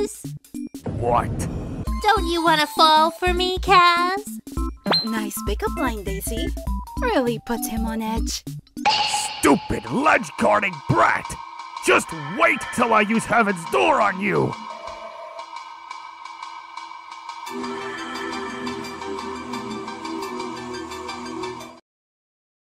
Kaz! What? Don't you want to fall for me, Kaz? Nice pickup line, Daisy. Really puts him on edge. Stupid ledge-guarding brat! Just wait till I use Heaven's Door on you!